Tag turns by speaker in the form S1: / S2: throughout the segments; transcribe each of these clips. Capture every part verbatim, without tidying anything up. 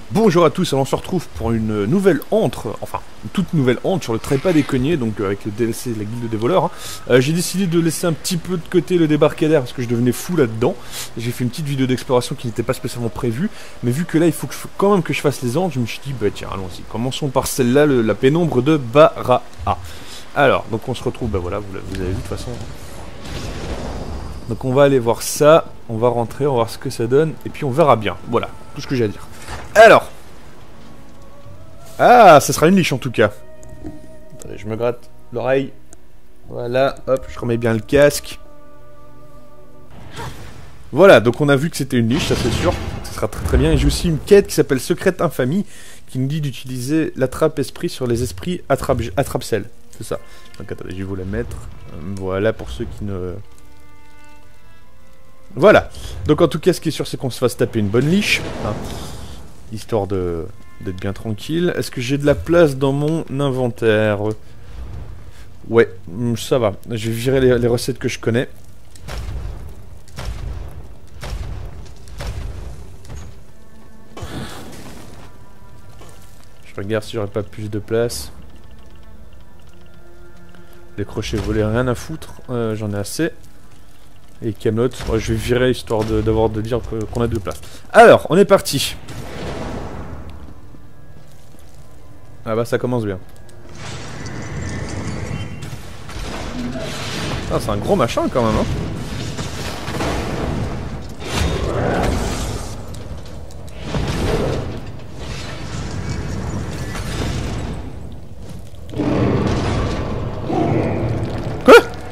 S1: Bonjour à tous, alors on se retrouve pour une nouvelle entre, enfin une toute nouvelle entre sur le trépas des cognés, donc euh, avec le D L C de la guilde des voleurs. Hein. Euh, j'ai décidé de laisser un petit peu de côté le débarcadère parce que je devenais fou là-dedans. J'ai fait une petite vidéo d'exploration qui n'était pas spécialement prévue, mais vu que là il faut que je, quand même que je fasse les ordres, je me suis dit bah tiens allons-y, commençons par celle-là, le- la pénombre de Baraa. Alors, donc on se retrouve, bah voilà, vous, l'avez- vous avez vu de toute façon. Donc on va aller voir ça, on va rentrer, on va voir ce que ça donne, et puis on verra bien. Voilà, tout ce que j'ai à dire. Alors, ah, ça sera une liche en tout cas. Attendez, je me gratte l'oreille. Voilà, hop, je remets bien le casque. Voilà, donc on a vu que c'était une liche, ça c'est sûr. Ça sera très très bien. Et j'ai aussi une quête qui s'appelle Secrète Infamie, qui nous dit d'utiliser l'attrape-esprit sur les esprits attrape- attrape-sel. C'est ça. Donc attendez, je vais vous la mettre. Euh, Voilà, pour ceux qui ne... Voilà. Donc en tout cas, ce qui est sûr, c'est qu'on se fasse taper une bonne liche. Hein, histoire de... d'être bien tranquille. Est-ce que j'ai de la place dans mon inventaire? Ouais, ça va. Je vais virer les, les recettes que je connais. Je regarde si j'aurais pas plus de place. Les crochets volés, rien à foutre. Euh, J'en ai assez. Et Camelot, ouais, je vais virer histoire d'avoir de, de dire qu'on qu a de place. Alors, on est parti. Ah bah ça commence bien. Ah, c'est un gros machin quand même, hein. Quoi?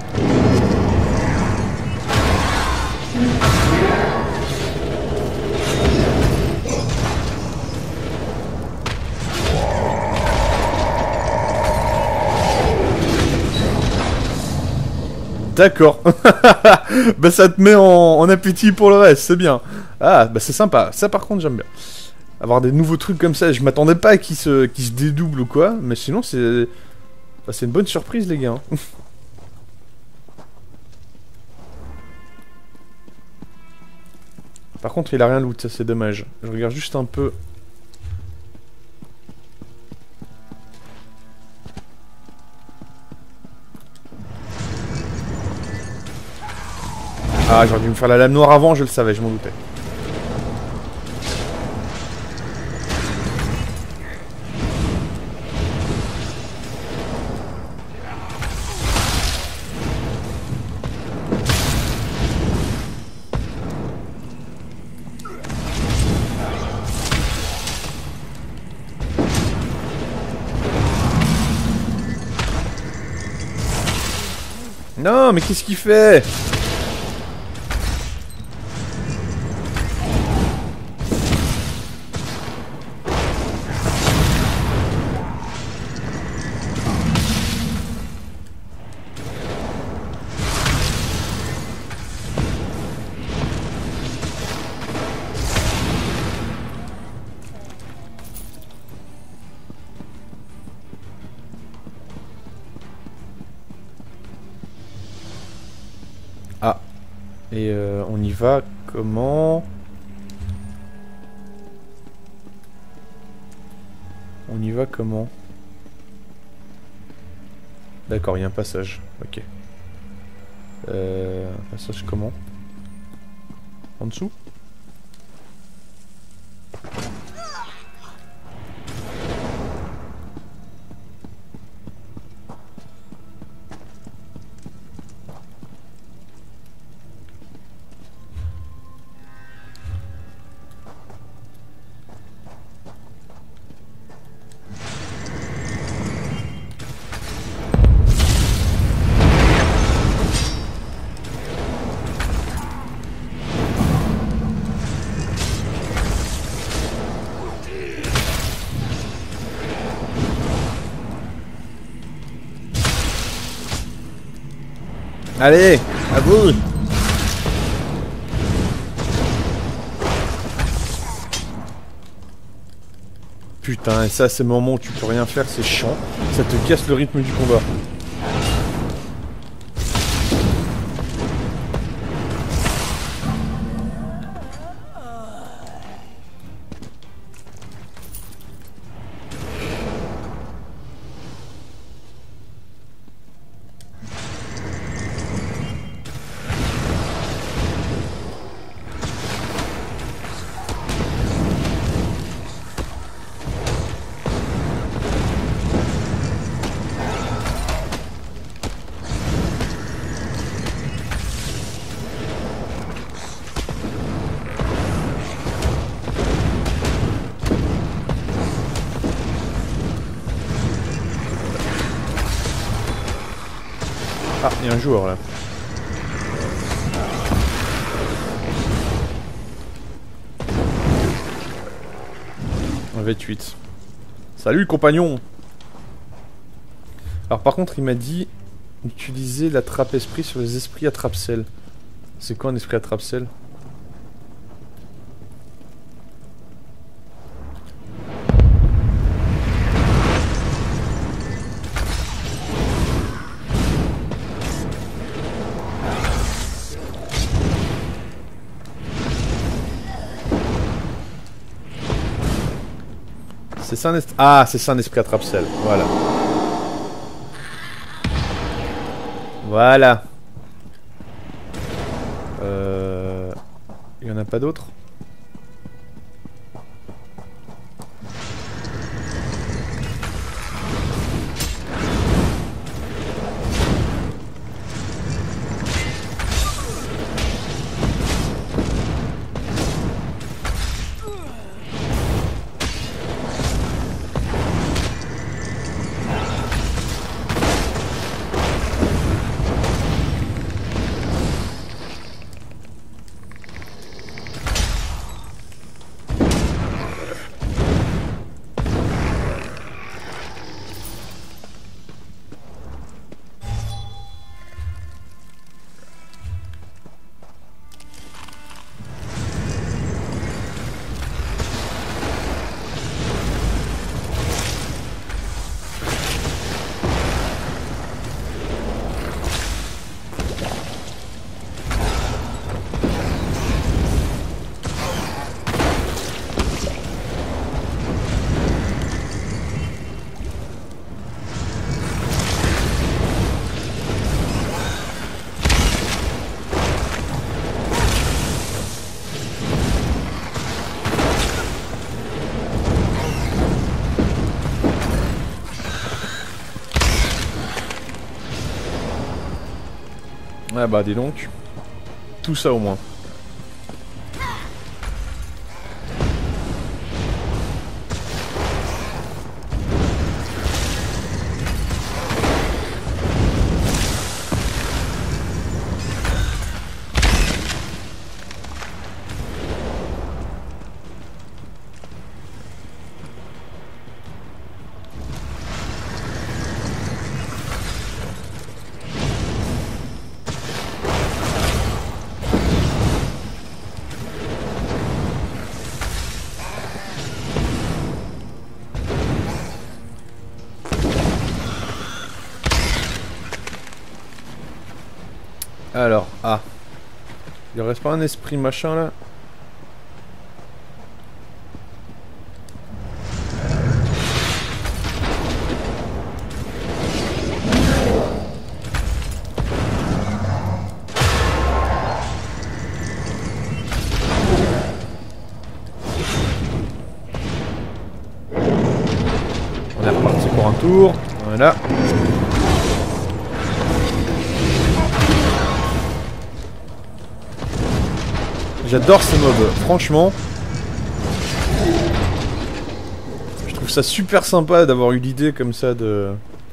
S1: D'accord. Bah ça te met en, en appétit pour le reste, c'est bien. Ah, bah c'est sympa. Ça par contre j'aime bien. Avoir des nouveaux trucs comme ça, je m'attendais pas à qu'ils se, qu'ils se dédoublent ou quoi, mais sinon c'est... Bah, c'est une bonne surprise les gars. Par contre il a rien loot, ça c'est dommage. Je regarde juste un peu... Ah, j'aurais dû me faire la lame noire avant, je le savais, je m'en doutais. Non, mais qu'est-ce qu'il fait? Ah. Et euh, on y va comment? On y va comment? D'accord, il y a un passage. Ok. Euh, un passage comment? En dessous? Allez, à vous. Putain, et ça, c'est le moment où tu peux rien faire, c'est chiant. Ça te casse le rythme du combat. Ah, il y a un joueur là. Un vingt-huit. Salut compagnon. Alors par contre il m'a dit utiliser la trappe esprit sur les esprits attrape-sel. C'est quoi un esprit attrape-sel? C'est ça un esprit... Ah, c'est ça un esprit attrape-sel. Voilà. Voilà. Euh... Il y en a pas d'autres? Ah bah dis donc. Tout ça au moins. Alors, ah. Il reste pas un esprit machin là? On est reparti pour un tour. Voilà. J'adore ces mobs, franchement. Je trouve ça super sympa d'avoir eu l'idée comme ça de...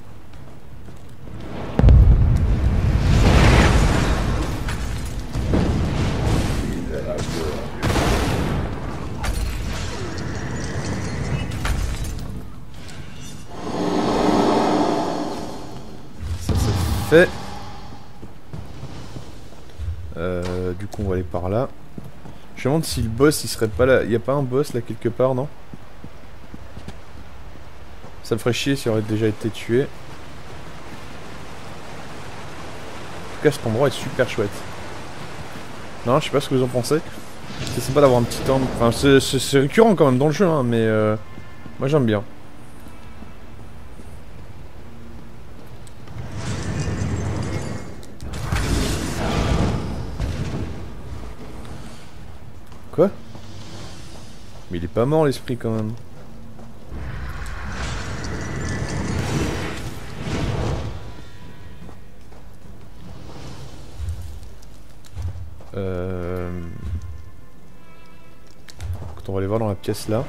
S1: Ça c'est fait. Euh, du coup on va aller par là. Je me demande si le boss il serait pas là. Il y a pas un boss là quelque part, non? Ça me ferait chier s'il aurait déjà été tué. En tout cas cet endroit est super chouette. Non, je sais pas ce que vous en pensez. C'est sympa d'avoir un petit temps. Enfin c'est récurrent quand même dans le jeu hein, mais euh, moi j'aime bien. Quoi? Mais il est pas mort l'esprit quand même. Euh... Écoute, on va aller voir dans la pièce là.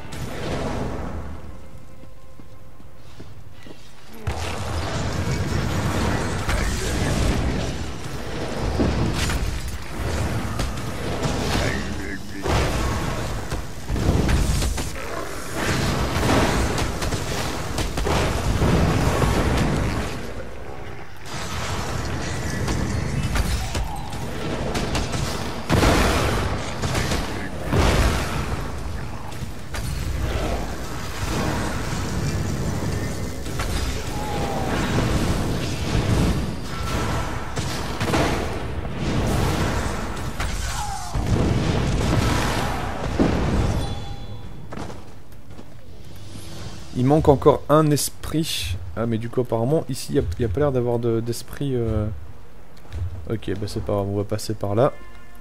S1: Il manque encore un esprit. Ah mais du coup apparemment ici il n'y a, a pas l'air d'avoir d'esprit... De, euh... Ok bah c'est pas grave, on va passer par là.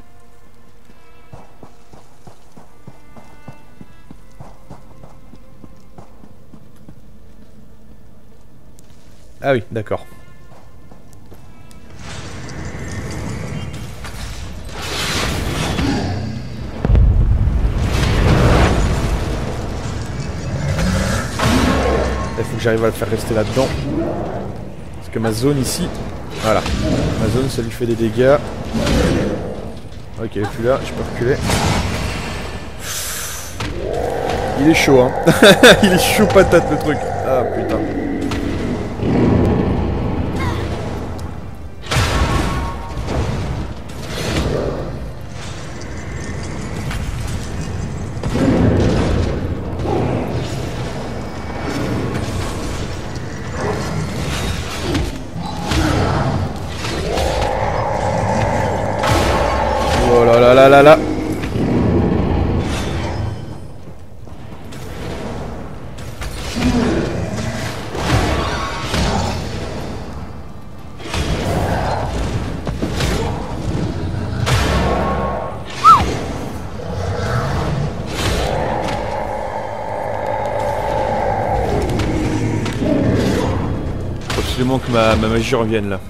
S1: Ah oui, d'accord. Il faut que j'arrive à le faire rester là-dedans. Parce que ma zone ici... Voilà. Ma zone, ça lui fait des dégâts. Ok, il est plus là, je peux reculer. Il est chaud, hein. Il est chaud patate, le truc. Ah, putain. Oh là là là là là. Faut absolument que ma, ma magie revienne là.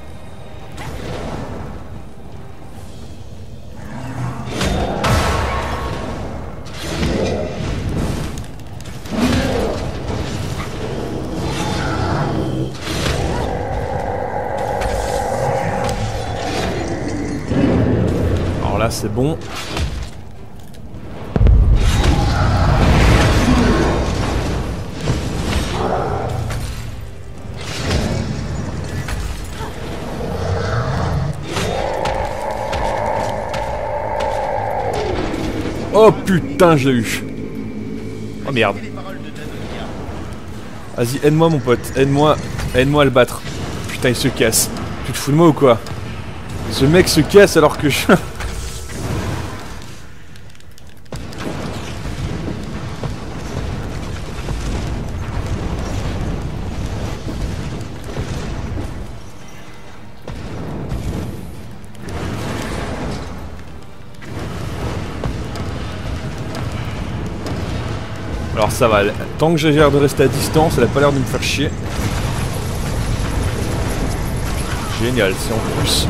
S1: Là c'est bon. Oh putain, je l'ai eu. Oh merde. Vas-y, aide-moi mon pote, aide-moi, aide-moi à le battre. Putain, il se casse. Tu te fous de moi ou quoi? Ce mec se casse alors que je... Alors ça va, tant que j'ai l'air de rester à distance, elle a pas l'air de me faire chier. Génial, c'est en plus.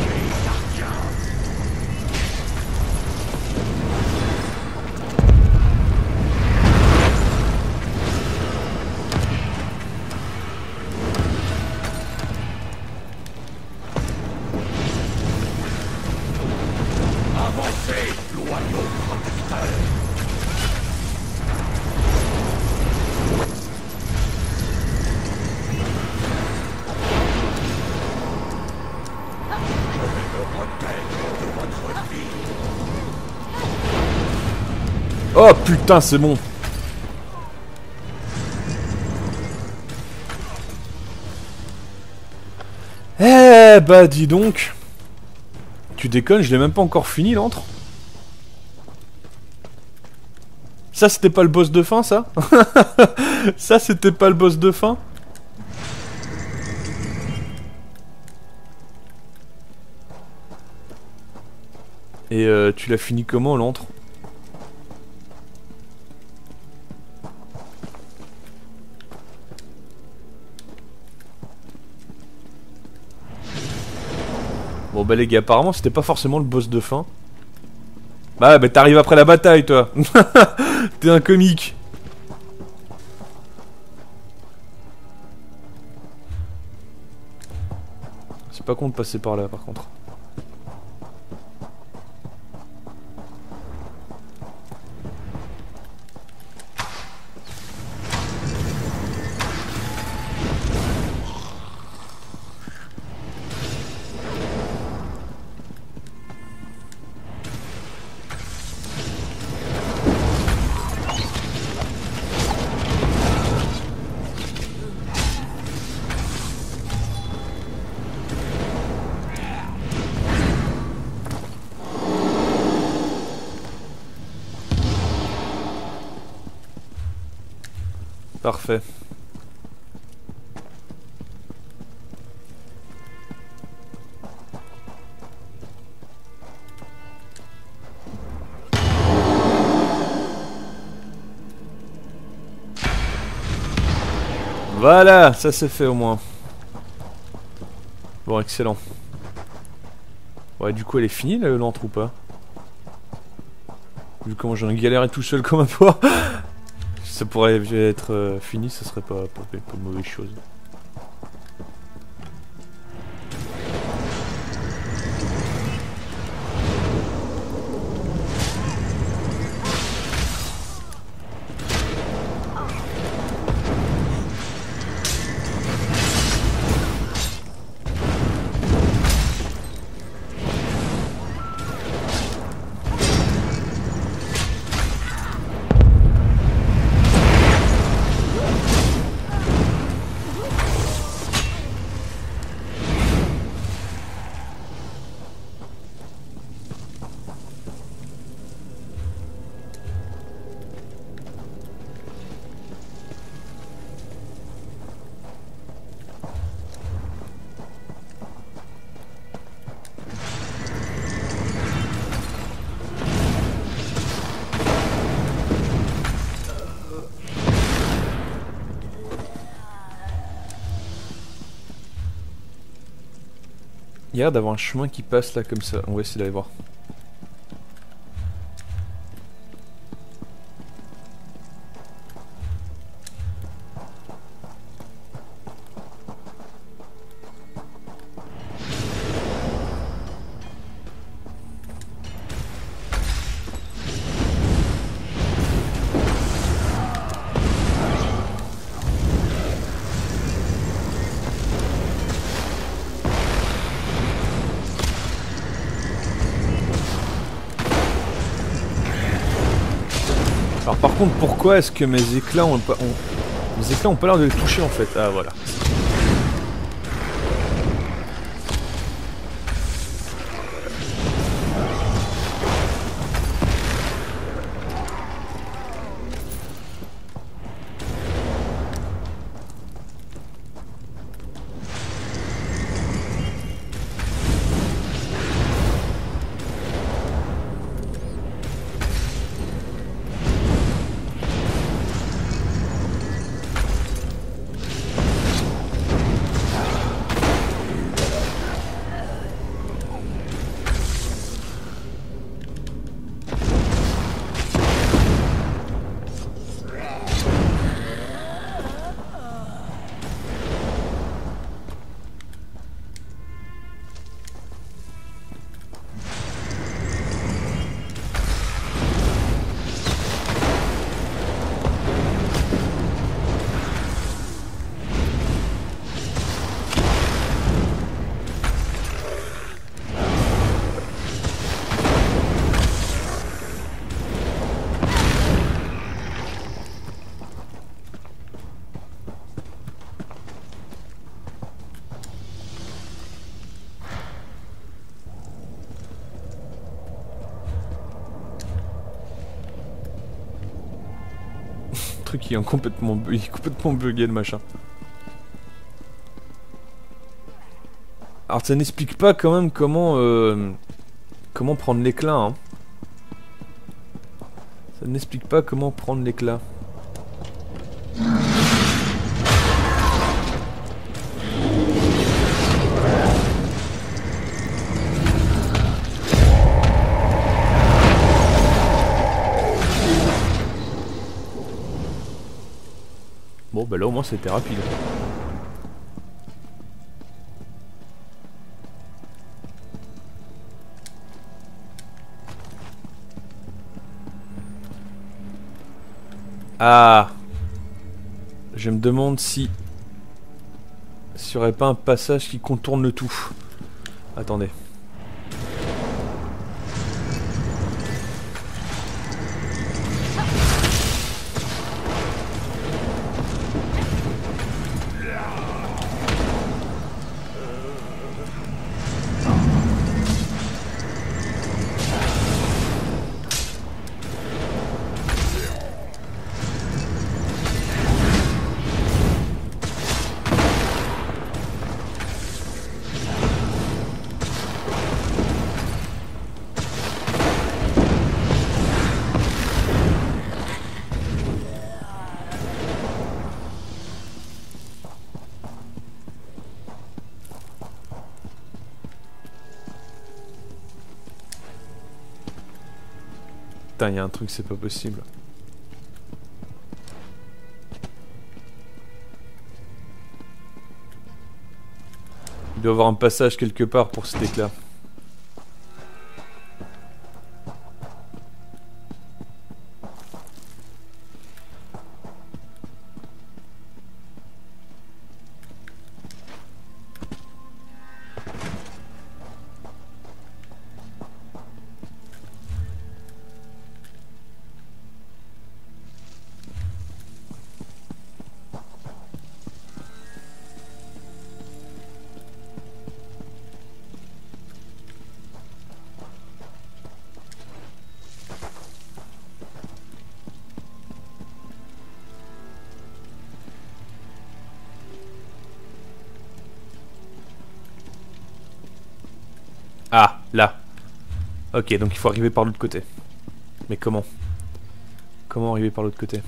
S2: Avancez, loyaux protecteurs.
S1: Oh putain, c'est bon. Eh bah dis donc. Tu déconnes, je l'ai même pas encore fini l'antre. Ça c'était pas le boss de fin ça. Ça c'était pas le boss de fin. Et euh, tu l'as fini comment l'antre? Bon bah les gars, apparemment c'était pas forcément le boss de fin. Bah bah t'arrives après la bataille toi. T'es un comique. C'est pas con de passer par là par contre. Parfait. Voilà, ça c'est fait au moins. Bon, excellent. Ouais, du coup, elle est finie l'antre ou pas? Vu comment j'en ai galéré tout seul comme un poids. Ça pourrait être euh, fini, ça serait pas, pas, pas une mauvaise chose. Il y a l'air d'avoir un chemin qui passe là comme ça. On va essayer d'aller voir. Alors par contre, pourquoi est-ce que mes éclats ont pas... ont... Mes éclats ont pas l'air de les toucher en fait. Ah voilà. Le truc qui est complètement, il est complètement bugué le machin. Alors ça n'explique pas quand même comment euh, comment prendre l'éclat. Hein. Ça n'explique pas comment prendre l'éclat. Bon bah là au moins c'était rapide. Ah, je me demande si s'il n'y aurait pas un passage qui contourne le tout. Attendez. Putain, il y a un truc, c'est pas possible. Il doit y avoir un passage quelque part pour cet éclat. Ah, là. Ok, donc il faut arriver par l'autre côté. Mais comment? Comment arriver par l'autre côté?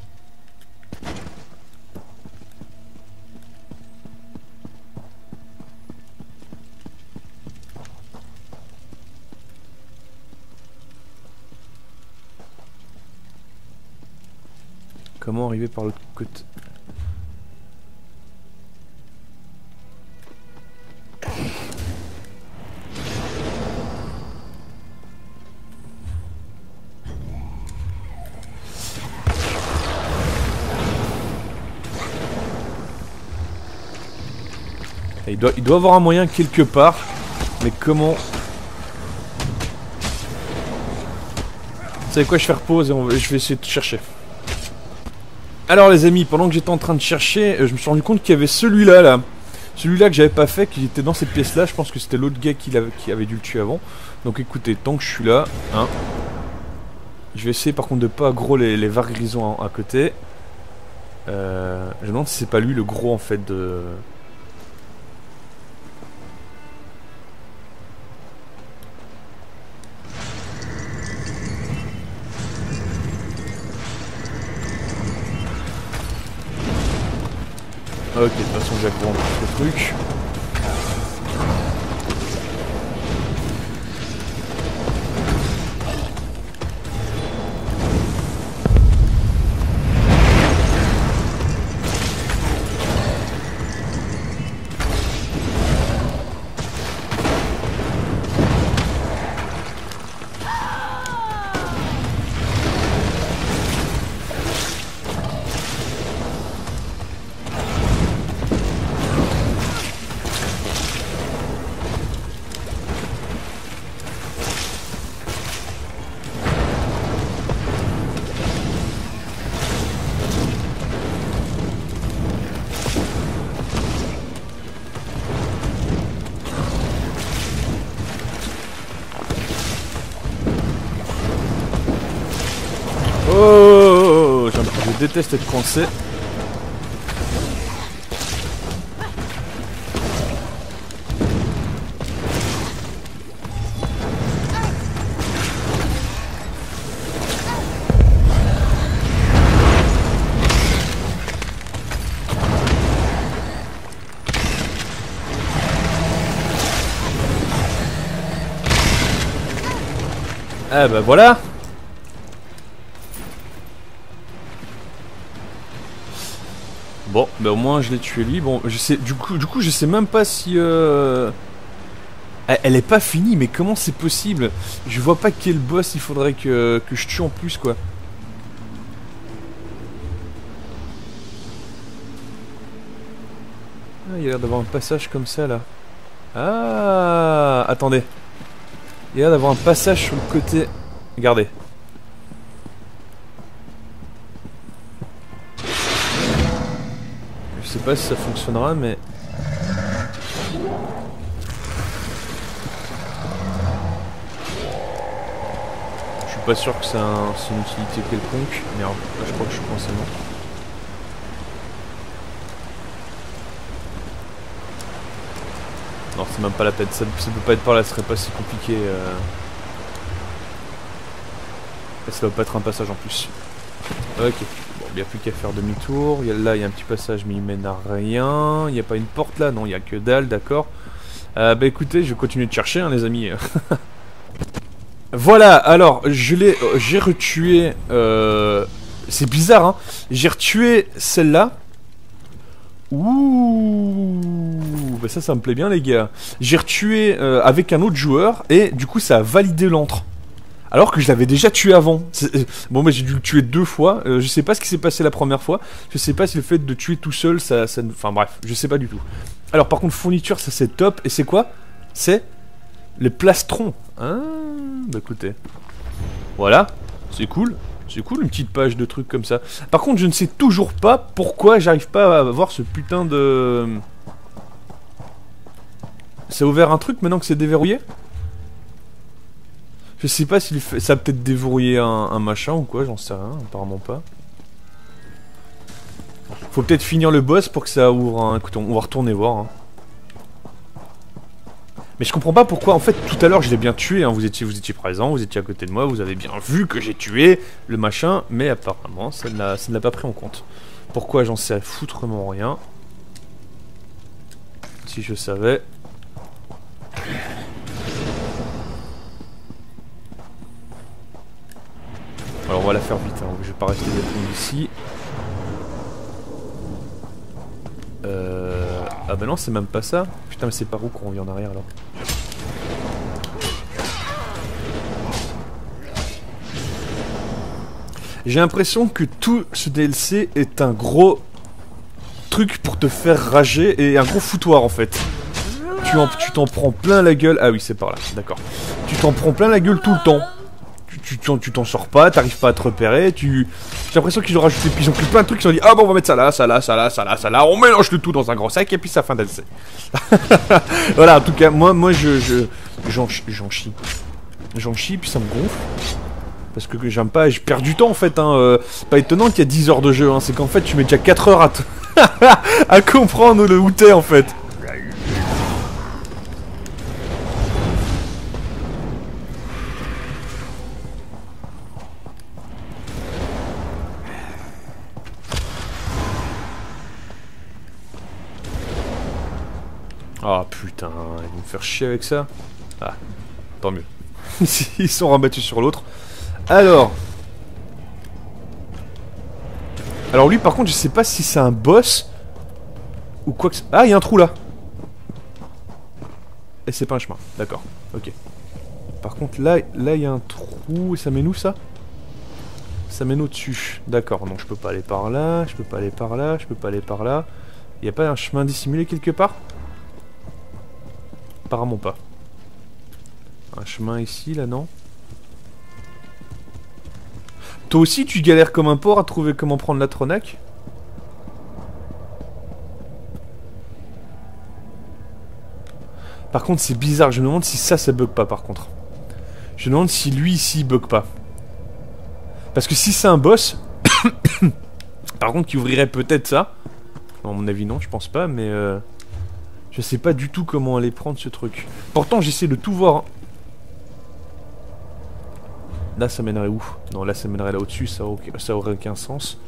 S1: Comment arriver par l'autre côté? Il doit, il doit avoir un moyen quelque part, mais comment? Vous savez quoi, je vais faire pause et on va, je vais essayer de chercher. Alors les amis, pendant que j'étais en train de chercher, je me suis rendu compte qu'il y avait celui-là là. Celui-là que j'avais pas fait, qui était dans cette pièce-là. Je pense que c'était l'autre gars qui, qui avait dû le tuer avant. Donc écoutez, tant que je suis là, hein, je vais essayer par contre de pas aggro les, les var grisons à, à côté. Euh, je me demande si c'est pas lui le gros en fait de... Ok, de toute façon j'ai aggro le truc. Oh, je déteste être coincé. Ah bah voilà. Bon, bah au moins je l'ai tué lui. Bon, je sais, du coup, du coup, je sais même pas si euh... elle, elle est pas finie, mais comment c'est possible? Je vois pas quel boss il faudrait que, que je tue en plus, quoi. Ah, il y a l'air d'avoir un passage comme ça là. Ah, attendez. Il y a l'air d'avoir un passage sur le côté. Regardez. Je sais pas si ça fonctionnera, mais... Je suis pas sûr que c'est un, une utilité quelconque. Merde, là je crois que je suis coincé. Non, c'est même pas la peine. Ça, ça peut pas être par là, ce serait pas si compliqué. Euh... Et ça doit pas être un passage en plus. Ok. Bon, il n'y a plus qu'à faire demi-tour. Là, il y a un petit passage, mais il mène à rien. Il n'y a pas une porte là, non, il n'y a que dalle, d'accord. Euh, bah écoutez, je vais continuer de chercher, hein, les amis. Voilà, alors, je l'ai... J'ai retué... Euh, c'est bizarre, hein. J'ai retué celle-là. Ouh, bah ça, ça me plaît bien, les gars. J'ai retué euh, avec un autre joueur, et du coup, ça a validé l'antre. Alors que je l'avais déjà tué avant. Bon, bah j'ai dû le tuer deux fois. Euh, je sais pas ce qui s'est passé la première fois. Je sais pas si le fait de tuer tout seul, ça... ça... Enfin bref, je sais pas du tout. Alors par contre, fourniture, ça c'est top. Et c'est quoi? C'est les plastrons. Ah, bah écoutez. Voilà, c'est cool. C'est cool, une petite page de trucs comme ça. Par contre, je ne sais toujours pas pourquoi j'arrive pas à avoir ce putain de... Ça a ouvert un truc maintenant que c'est déverrouillé? Je sais pas s'il fait... Ça a peut-être déverrouillé un, un machin ou quoi, j'en sais rien, apparemment pas. Faut peut-être finir le boss pour que ça ouvre un... Écoute, on va retourner voir. Hein. Mais je comprends pas pourquoi, en fait, tout à l'heure je l'ai bien tué, hein. vous, étiez, vous étiez présent, vous étiez à côté de moi, vous avez bien vu que j'ai tué le machin, mais apparemment ça ne l'a pas pris en compte. Pourquoi, j'en sais foutrement rien. Si je savais... Alors on va la faire vite, hein. Je vais pas rester dépendre ici. Euh... Ah bah non, c'est même pas ça. Putain, mais c'est par où qu'on revient en arrière alors? J'ai l'impression que tout ce D L C est un gros truc pour te faire rager et un gros foutoir en fait. Tu en, tu t'en prends plein la gueule. Ah oui, c'est par là, d'accord. Tu t'en prends plein la gueule tout le temps. Tu t'en tu, sors pas, t'arrives pas à te repérer, tu... J'ai l'impression qu'ils ont rajouté, ils ont pris plein de trucs, ils ont dit ah bon on va mettre ça là, ça là, ça là, ça là, ça là, on mélange le tout dans un gros sac et puis ça fin D L C. Voilà, en tout cas, moi, moi je... je j'en j'en chie. J'en chie, puis ça me gonfle. Parce que j'aime pas, je perds du temps en fait, hein. Euh, pas étonnant qu'il y a dix heures de jeu, hein. C'est qu'en fait tu mets déjà quatre heures à, te à comprendre le où t'es en fait. Ah putain, ils vont me faire chier avec ça. Ah, tant mieux. Ils sont rabattus sur l'autre. Alors. Alors lui par contre je sais pas si c'est un boss. Ou quoi que... Ah il y a un trou là. Et c'est pas un chemin, d'accord, ok. Par contre là, là il y a un trou. Et ça mène où ça? Ça mène au-dessus. D'accord, donc je peux pas aller par là. Je peux pas aller par là. Je peux pas aller par là. Il y a pas un chemin dissimulé quelque part? Apparemment pas. Un chemin ici, là, non? Toi aussi, tu galères comme un porc à trouver comment prendre la Tronac? Par contre, c'est bizarre. Je me demande si ça, ça bug pas, par contre. Je me demande si lui, ici, il bug pas. Parce que si c'est un boss... par contre, qui ouvrirait peut-être ça. Bon, à mon avis, non, je pense pas, mais... Euh... Je sais pas du tout comment aller prendre ce truc. Pourtant, j'essaie de tout voir. Hein. Là, ça mènerait où? Non, là, ça mènerait là au-dessus. Ça, aurait... ça aurait aucun sens.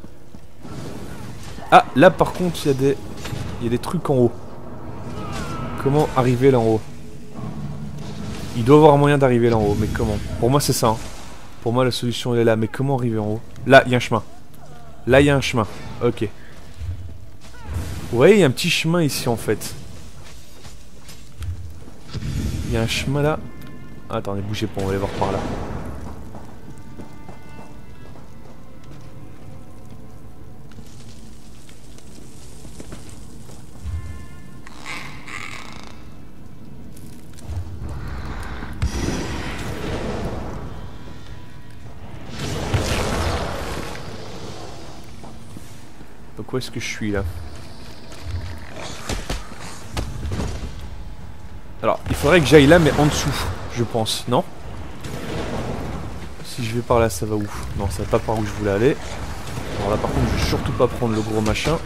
S1: Ah, là, par contre, il y a des... Il y a des trucs en haut. Comment arriver là en haut? Il doit y avoir un moyen d'arriver là en haut. Mais comment? Pour moi, c'est ça. Hein. Pour moi, la solution, elle est là. Mais comment arriver en haut? Là, il y a un chemin. Là, il y a un chemin. Ok. Ouais, il y a un petit chemin ici, en fait. Il y a un chemin là. Ah, attendez, bougez pas, on va aller voir par là. Donc où est-ce que je suis là? Alors, il faudrait que j'aille là, mais en dessous, je pense, non? Si je vais par là, ça va où? Non, ça va pas par où je voulais aller. Alors là, par contre, je vais surtout pas prendre le gros machin.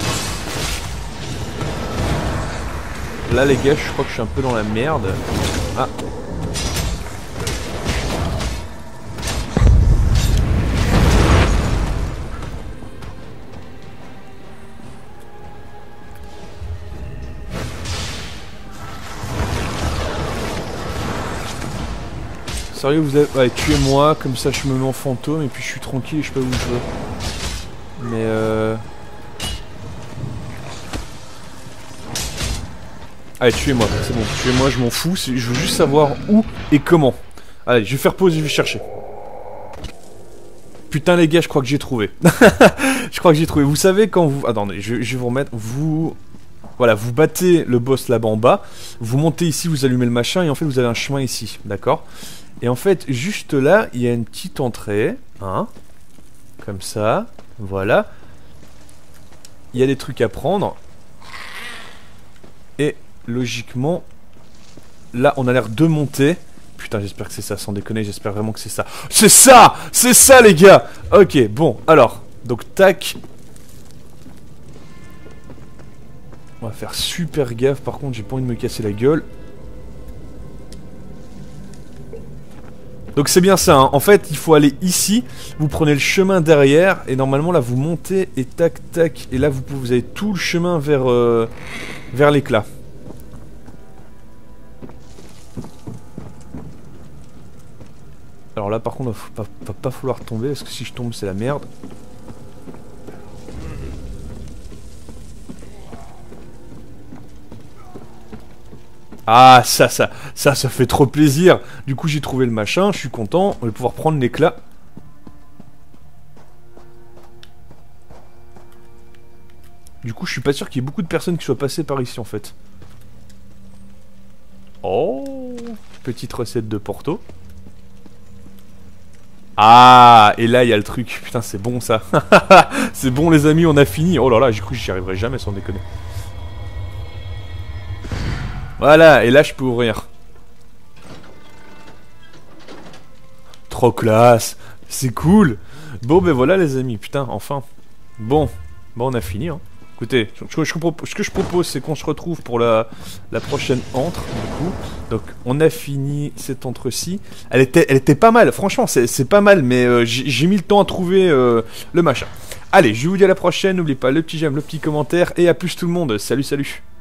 S1: Là les gars, je crois que je suis un peu dans la merde. Ah. Sérieux, vous avez... Ouais, tuez-moi, comme ça je me mets en fantôme et puis je suis tranquille et je sais pas où je veux. Mais euh... Allez, tuez-moi, c'est bon, tuez-moi, je m'en fous, je veux juste savoir où et comment. Allez, je vais faire pause et je vais chercher. Putain les gars, je crois que j'ai trouvé. Je crois que j'ai trouvé. Vous savez quand vous... Attendez, je, je vais vous remettre... Vous... Voilà, vous battez le boss là-bas en bas, vous montez ici, vous allumez le machin et en fait vous avez un chemin ici, d'accord? Et en fait, juste là, il y a une petite entrée, hein, comme ça, voilà. Il y a des trucs à prendre. Et logiquement, là, on a l'air de monter. Putain, j'espère que c'est ça, sans déconner, j'espère vraiment que c'est ça. C'est ça! C'est ça, les gars! Ok, bon, alors, donc, tac. On va faire super gaffe, par contre, j'ai pas envie de me casser la gueule. Donc c'est bien ça, hein. En fait il faut aller ici, vous prenez le chemin derrière et normalement là vous montez et tac tac et là vous, vous avez tout le chemin vers, euh, vers l'éclat. Alors là par contre il va, va pas falloir tomber parce que si je tombe c'est la merde. Ah, ça, ça, ça, ça fait trop plaisir. Du coup, j'ai trouvé le machin, je suis content. On va pouvoir prendre l'éclat. Du coup, je suis pas sûr qu'il y ait beaucoup de personnes qui soient passées par ici, en fait. Oh, petite recette de Porto. Ah, et là, il y a le truc. Putain, c'est bon, ça. C'est bon, les amis, on a fini. Oh là là, j'ai cru que j'y arriverais jamais, sans déconner. Voilà, et là je peux ouvrir. Trop classe. C'est cool. Bon ben voilà les amis, putain, enfin. Bon, bon on a fini hein. Écoutez, ce que je, ce que je propose c'est qu'on se retrouve pour la, la prochaine entre du coup. Donc on a fini cette entre-ci. Elle était, elle était pas mal, franchement c'est pas mal, mais euh, j'ai mis le temps à trouver euh, le machin. Allez, je vous dis à la prochaine, n'oubliez pas le petit j'aime, le petit commentaire, et à plus tout le monde, salut salut.